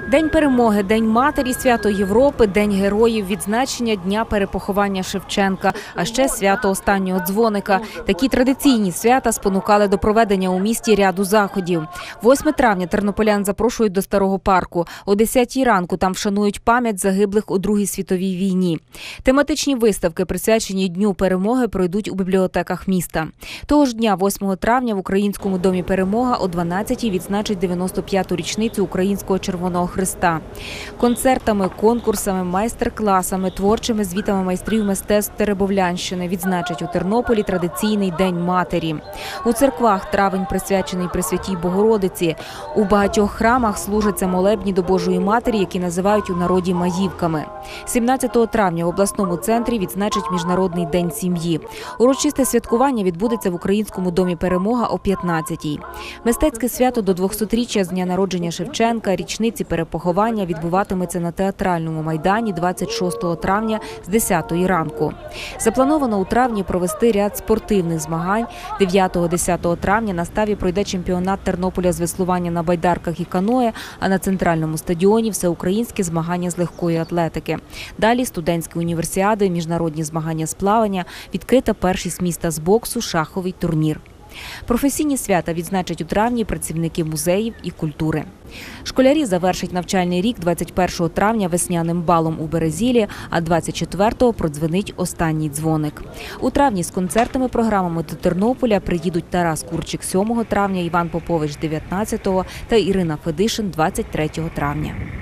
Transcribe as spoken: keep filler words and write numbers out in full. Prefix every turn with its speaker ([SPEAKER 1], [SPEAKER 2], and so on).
[SPEAKER 1] День перемоги, День матері, свято Європи, День героїв, відзначення Дня перепоховання Шевченка, а ще свято останнього дзвоника. Такі традиційні свята спонукали до проведення у місті ряду заходів. восьмого травня тернополян запрошують до Старого парку. О десятій ранку там вшанують пам'ять загиблих у Другій світовій війні. Тематичні виставки, присвячені Дню перемоги, пройдуть у бібліотеках міста. Того ж дня, восьмого травня, в Українському домі «Перемога» о дванадцятій відзначать дев'яносто п'яту річницю Українського Червоного Хреста. Концертами, конкурсами, майстер-класами, творчими звітами майстрів мистецтв Теребовлянщини відзначать у Тернополі традиційний День матері. У церквах травень присвячений Пресвятій Богородиці. У багатьох храмах служаться молебні до Божої Матері, які називають у народі маївками. сімнадцятого травня в обласному центрі відзначать Міжнародний день сім'ї. Урочисте святкування відбудеться в Українському домі «Перемога» о п'ятнадцятій. Мистецьке свято до двохсотріччя з дня народження Шевченка, річниці перепоховання відбуватиметься на Театральному майдані двадцять шостого травня з десятої ранку. Заплановано у травні провести ряд спортивних змагань. дев'ятого-десятого травня на ставі пройде чемпіонат Тернополя з веслування на байдарках і каное, а на центральному стадіоні – всеукраїнські змагання з легкої атлетики. Далі студентські універсіади, міжнародні змагання з плавання, відкрита першість міста з боксу, шаховий турнір. Професійні свята відзначать у травні працівники музеїв і культури. Школярі завершать навчальний рік двадцять першого травня весняним балом у Березілі, а двадцять четвертого продзвенить останній дзвоник. У травні з концертними програмами до Тернополя приїдуть Тарас Курчик сьомого травня, Іван Попович дев'ятнадцятого та Ірина Федишин двадцять третього травня.